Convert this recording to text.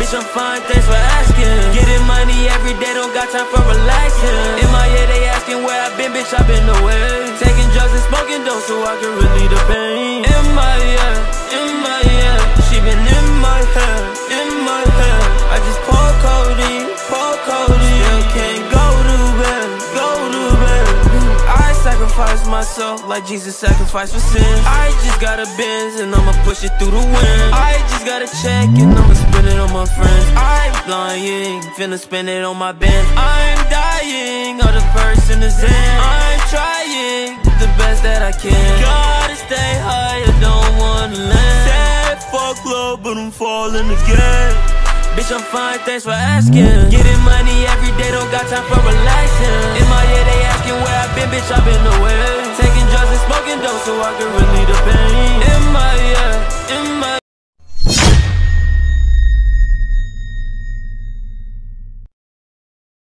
Bitch, I'm fine, thanks for asking. Getting money every day, don't got time for relaxing. In my head, they asking where I been, bitch, I been away. Taking drugs and smoking dope so I can relieve the pain. In my head, she been in my head, in my head. I just pour codeine, still can't go to bed, I sacrifice myself like Jesus sacrificed for sin. I just got a Benz and I'ma push it through the wind. I just got a check and I'ma spend it on my friends. I'm lying, finna spend it on my band. I'm dying, all the person is in. I'm trying the best that I can. Gotta stay high, I don't wanna land. Said fuck love, but I'm falling again. Bitch, I'm fine, thanks for asking. Getting money every day, don't got time for relaxing. In my head, they asking where I been, bitch, I been away. Taking drugs and smoking dope so I can